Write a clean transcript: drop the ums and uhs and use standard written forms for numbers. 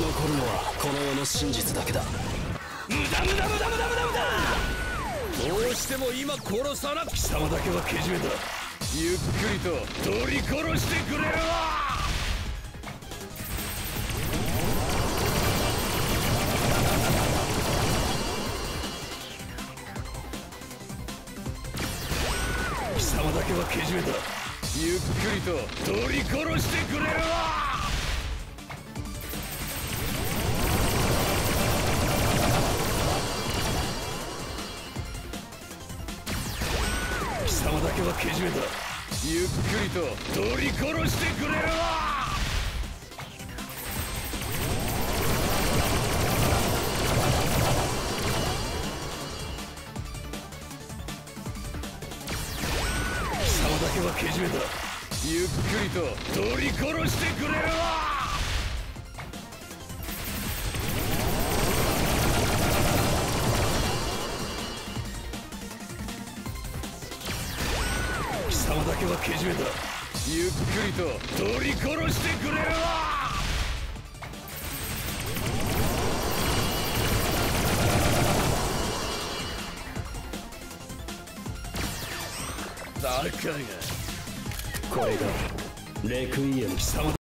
残るのはこの世の真実だけだ。 無駄無駄無駄無駄無駄無駄。どうしても今殺さな貴様だけはけじめだ。ゆっくりと取り殺してくれるわ。貴様だけはけじめだ。ゆっくりと取り殺してくれるわ。貴様だけはけじめだ。ゆっくりと取り殺してくれるわ。貴様だけはけじめだ。ゆっくりと取り殺してくれるわ。貴様だけはけじめだ。ゆっくりと取り殺してくれるわ。だからこれがレクイエム。貴様